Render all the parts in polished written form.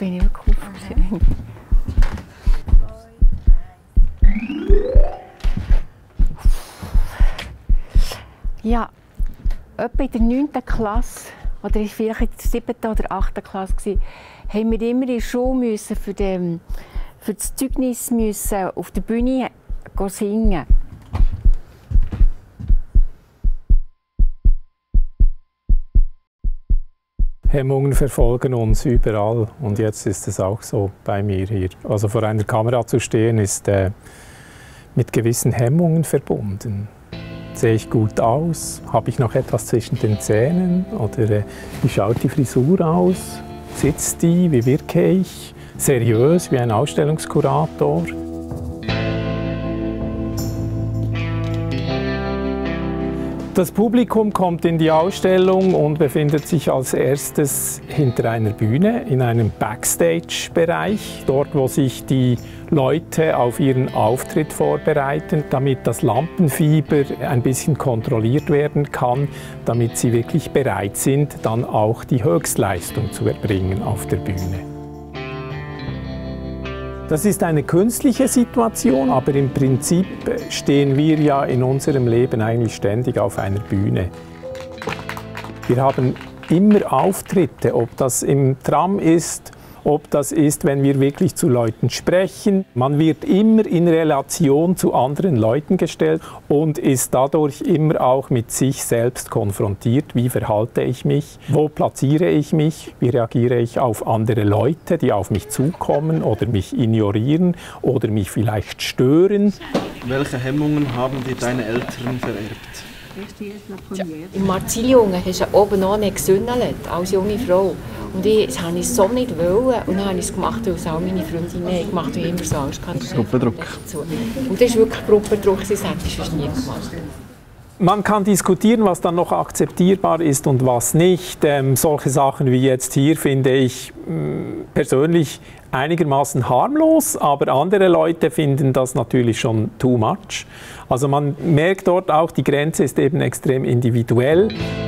bin ich wirklich aufgeregt. Ja, etwa in der 9. Klasse, oder vielleicht in der 7. oder 8. Klasse, haben wir immer in der Schule für das Zeugnis auf der Bühne singen. Hemmungen verfolgen uns überall und jetzt ist es auch so bei mir hier. Also vor einer Kamera zu stehen ist mit gewissen Hemmungen verbunden. Sehe ich gut aus? Habe ich noch etwas zwischen den Zähnen? Oder wie schaut die Frisur aus? Sitzt die? Wie wirke ich? Seriös wie ein Ausstellungskurator? Das Publikum kommt in die Ausstellung und befindet sich als erstes hinter einer Bühne in einem Backstage-Bereich, dort wo sich die Leute auf ihren Auftritt vorbereiten, damit das Lampenfieber ein bisschen kontrolliert werden kann, damit sie wirklich bereit sind, dann auch die Höchstleistung zu erbringen auf der Bühne. Das ist eine künstliche Situation, aber im Prinzip stehen wir ja in unserem Leben eigentlich ständig auf einer Bühne. Wir haben immer Auftritte, ob das im Tram ist, ob das ist, wenn wir wirklich zu Leuten sprechen. Man wird immer in Relation zu anderen Leuten gestellt und ist dadurch immer auch mit sich selbst konfrontiert. Wie verhalte ich mich? Wo platziere ich mich? Wie reagiere ich auf andere Leute, die auf mich zukommen oder mich ignorieren oder mich vielleicht stören? Welche Hemmungen haben dir deine Eltern vererbt? Ja, im Marzilljungen hast du oben ohne gesündelt, als junge Frau. Und das wollte ich so nicht. Und dann habe ich es gemacht, weil es auch meine Freundinnen gemacht haben, immer so Angst hatten. Gruppendruck. Und das ist wirklich Gruppendruck, das hätte ich sonst nie gemacht. Man kann diskutieren, was dann noch akzeptierbar ist und was nicht. Solche Sachen wie jetzt hier finde ich persönlich einigermaßen harmlos, aber andere Leute finden das natürlich schon too much. Also man merkt dort auch, die Grenze ist eben extrem individuell.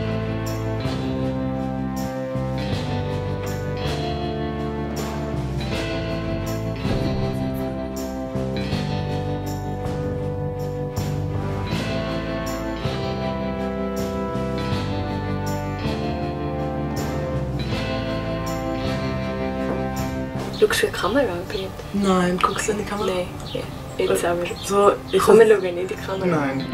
Schaust du in die Kamera an? Nein, guckst du in die Kamera? Nein, jetzt aber. So, Komm, wir schauen in die Kamera. Nein.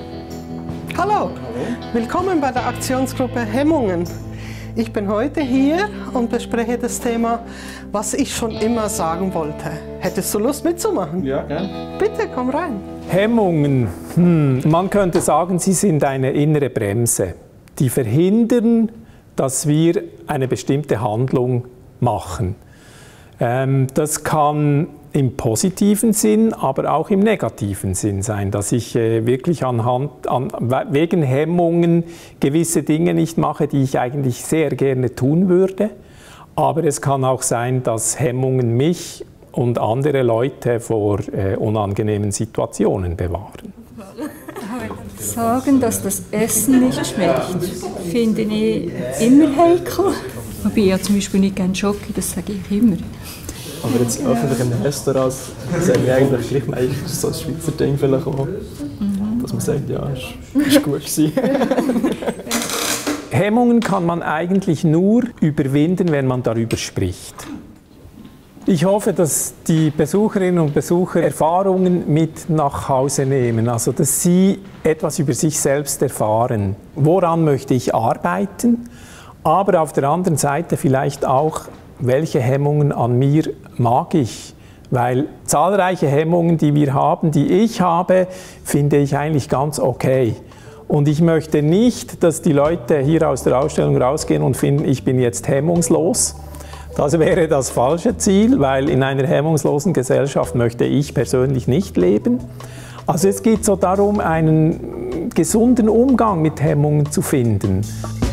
Hallo, willkommen bei der Aktionsgruppe Hemmungen. Ich bin heute hier und bespreche das Thema, was ich schon immer sagen wollte. Hättest du Lust mitzumachen? Ja, gerne. Bitte, komm rein. Hemmungen, man könnte sagen, sie sind eine innere Bremse, die verhindern, dass wir eine bestimmte Handlung machen. Das kann im positiven Sinn, aber auch im negativen Sinn sein, dass ich wirklich wegen Hemmungen gewisse Dinge nicht mache, die ich eigentlich sehr gerne tun würde. Aber es kann auch sein, dass Hemmungen mich und andere Leute vor unangenehmen Situationen bewahren. Sagen, dass das Essen nicht schmeckt, finde ich immer heikel. Wobei ich zum Beispiel nicht gerne Schoki, das sage ich immer. Aber jetzt öffentlich in Restaurants sagen wir eigentlich gleich meistens so ein Schweizer Ding vielleicht auch, dass man sagt, ja, es war gut gewesen. Hemmungen kann man eigentlich nur überwinden, wenn man darüber spricht. Ich hoffe, dass die Besucherinnen und Besucher Erfahrungen mit nach Hause nehmen, also dass sie etwas über sich selbst erfahren. Woran möchte ich arbeiten? Aber auf der anderen Seite vielleicht auch, welche Hemmungen an mir mag ich? Weil zahlreiche Hemmungen, die wir haben, die ich habe, finde ich eigentlich ganz okay. Und ich möchte nicht, dass die Leute hier aus der Ausstellung rausgehen und finden, ich bin jetzt hemmungslos. Das wäre das falsche Ziel, weil in einer hemmungslosen Gesellschaft möchte ich persönlich nicht leben. Also es geht so darum, einen gesunden Umgang mit Hemmungen zu finden.